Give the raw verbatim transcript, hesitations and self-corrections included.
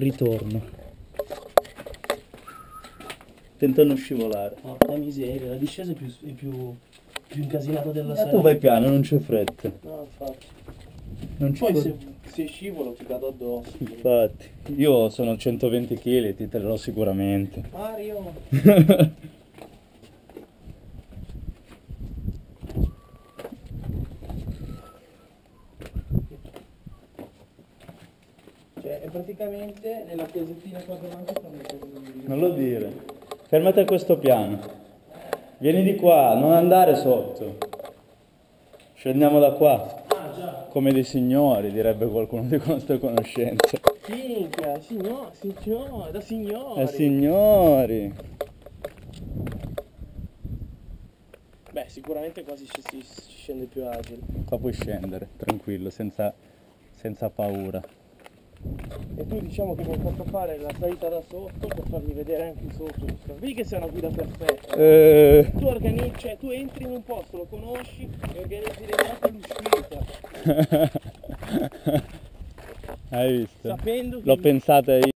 ritorno. Tenta non scivolare. Porca miseria, la discesa è più, è più, più incasinata della Ma salita. tu vai piano, non c'è fretta. No, infatti. Non c'è Poi fretta. se, se scivolo ti cado addosso. Infatti, io sono centoventi chili, ti terrò sicuramente. Mario! Cioè, è praticamente nella chiasettina qua davanti stanno mettendo. Non lo dire. Fermati a questo piano. Vieni di qua, non andare sotto. Scendiamo da qua. Ah, già. Come dei signori, direbbe qualcuno di nostra conoscenza. Minchia, signor, signor, da signori. Eh signori. Beh, sicuramente qua si, si, si scende più agile. Qua puoi scendere, tranquillo, senza, senza paura. E tu diciamo che mi hai fatto fare la salita da sotto per farmi vedere anche sotto. Vedi che sei una guida perfetta. Eh... Tu organizzi, cioè tu entri in un posto, lo conosci e organizzi l'entrata e l'uscita. Hai visto? Sapendo che L'ho pensata io.